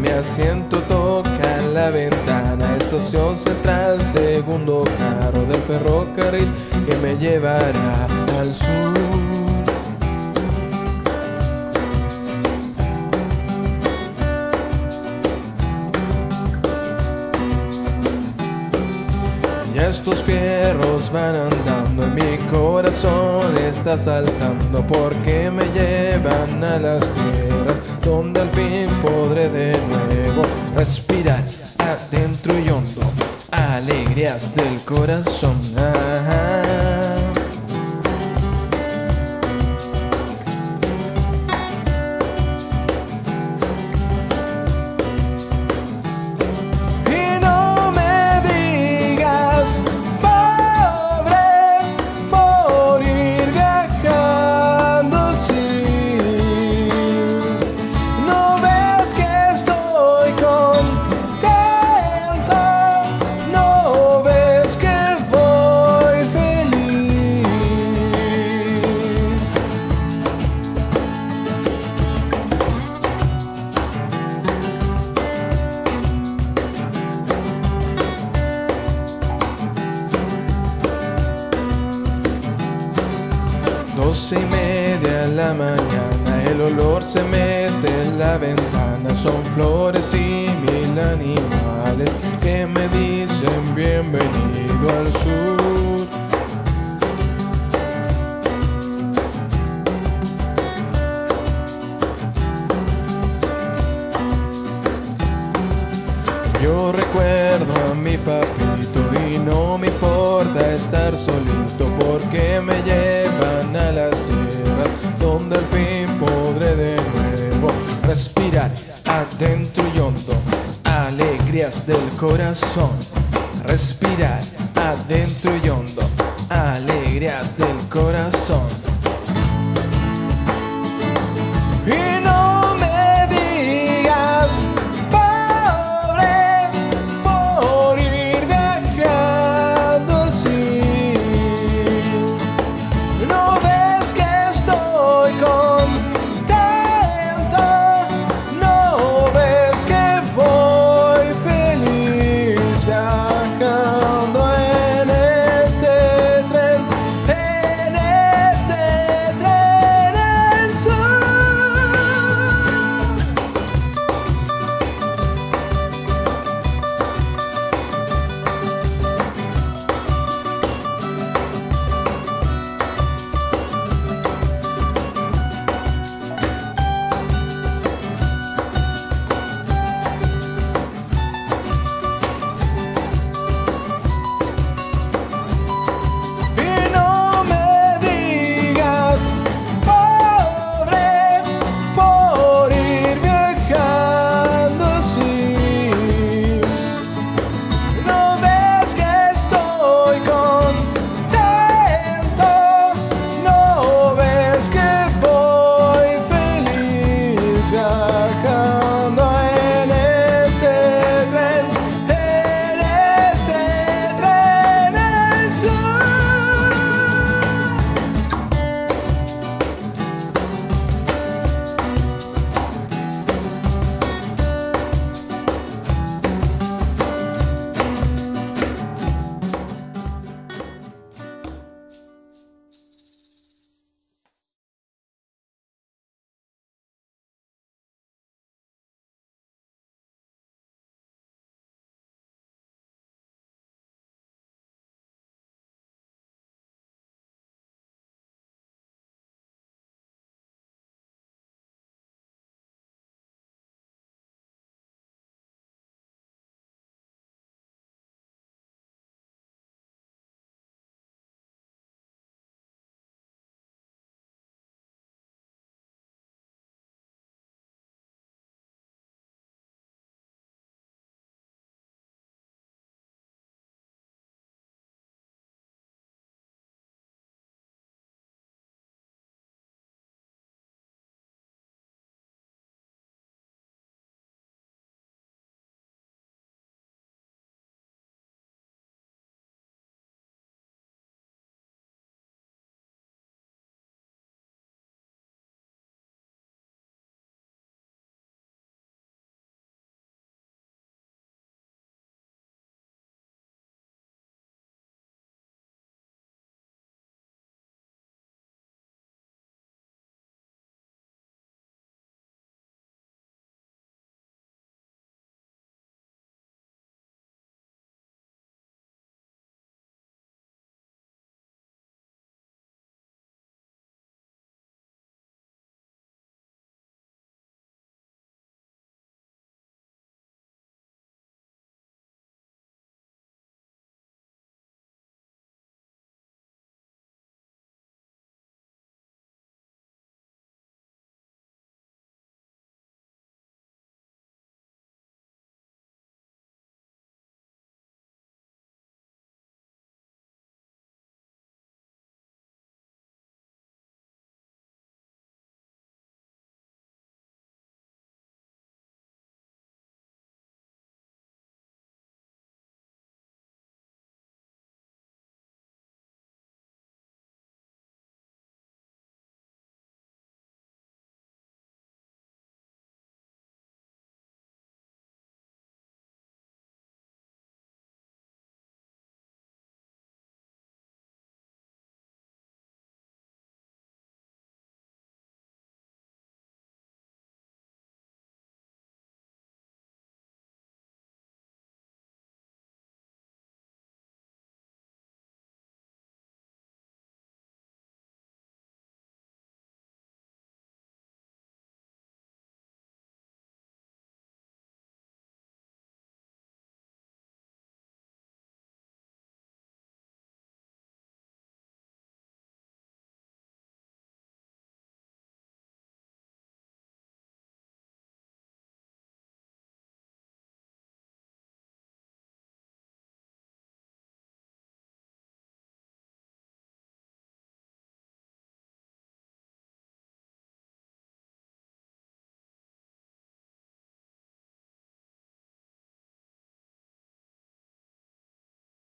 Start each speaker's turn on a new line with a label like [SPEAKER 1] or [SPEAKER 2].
[SPEAKER 1] mi asiento toca la ventana. Estación central, segundo carro del ferrocarril que me llevará al sur. Y estos fierros van andando y mi corazón está saltando, porque me llevan a las tierras donde al fin podré de nuevo respirar adentro y hondo alegrías del corazón. Doce y media de la mañana, el olor se mete en la ventana. Son flores y mil animales que me dicen bienvenido al sur. Yo recuerdo a mi papito y no me importa estar solito, porque me llevan a las tierras donde al fin podré de nuevo respirar adentro y hondo alegrías del corazón. Respirar adentro y hondo alegrías del corazón. Y no